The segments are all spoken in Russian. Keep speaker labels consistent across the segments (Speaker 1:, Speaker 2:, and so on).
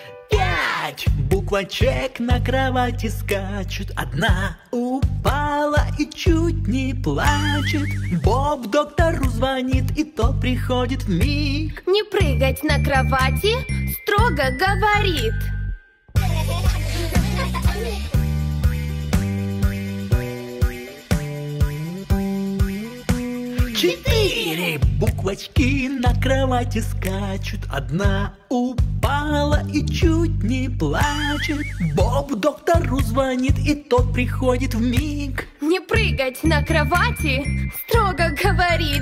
Speaker 1: 5 буквочек на кровати скачут. Одна упала и чуть не плачет. Боб доктору звонит, и тот приходит вмиг.
Speaker 2: Не прыгать на кровати, строго говорит.
Speaker 1: 4 буквочки на кровати скачут. Одна упала и чуть не плачет. Боб доктору звонит, и тот приходит вмиг.
Speaker 2: Не прыгать на кровати, строго говорит.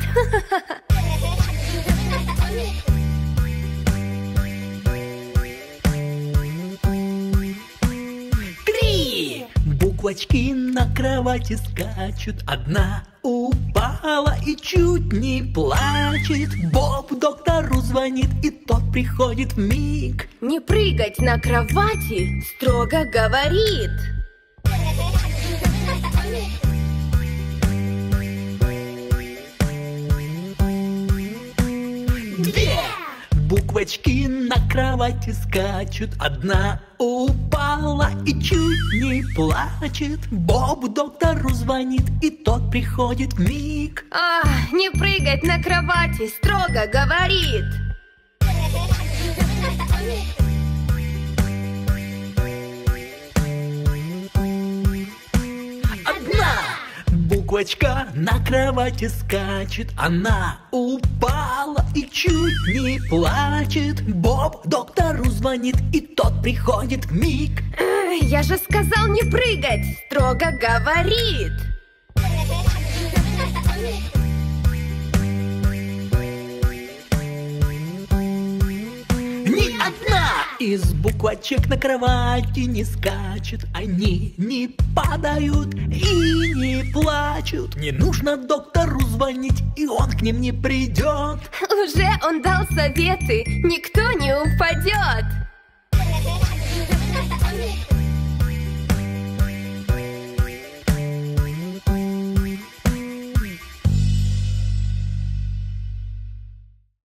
Speaker 1: 3 буквочки на кровати скачут. Одна упала и чуть не плачет. Боб доктору звонит, и тот приходит вмиг.
Speaker 2: Не прыгать на кровати, строго говорит.
Speaker 1: 2 буквочки на кровати скачут. Одна упала и чуть не плачет. Боб доктору звонит, и тот приходит вмиг.
Speaker 2: Не прыгать на кровати, строго говорит.
Speaker 1: 1 буквочка на кровати скачет. Она упала и чуть не плачет. Боб доктору звонит, и тот приходит вмиг.
Speaker 2: Я же сказал не прыгать, строго говорит.
Speaker 1: 1 из буквочек на кровати не скачет. Они не падают и не плачут. Не нужно доктору звонить, и он к ним не придет.
Speaker 2: Уже он дал советы, никто не упадет.